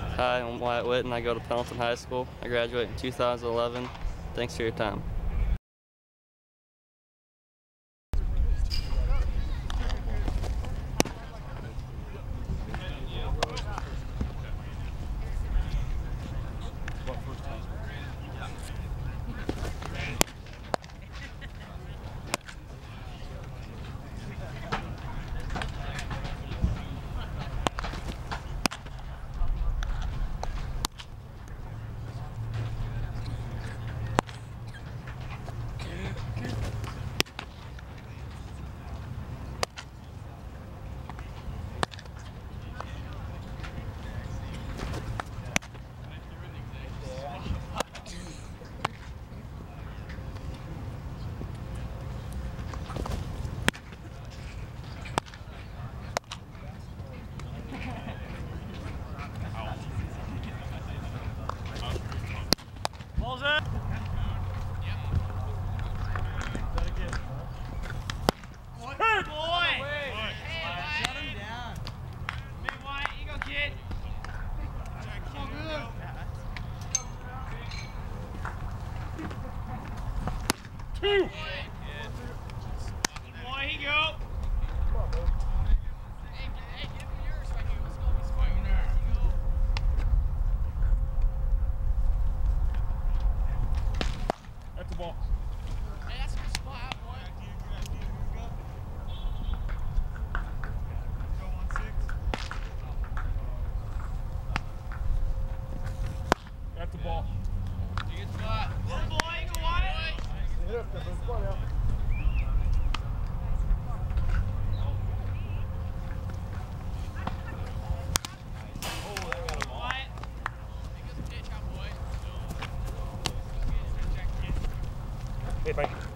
Hi, I'm Wyatt Whitten. I go to Pendleton High School. I graduated in 2011. Thanks for your time. Ball's up. Good boy. Hey, Wyatt. Shut him down. Hey, Wyatt, you go, kid. All good. Two. Good boy, here you go. Hey, give me yours right here. Let's go. That's the ball. Hey, that's a good spot, boy. Go 1-6. That's the ball. Good spot. Good boy, go Wyatt. Hit up, that's the spot out. Hey, thank you.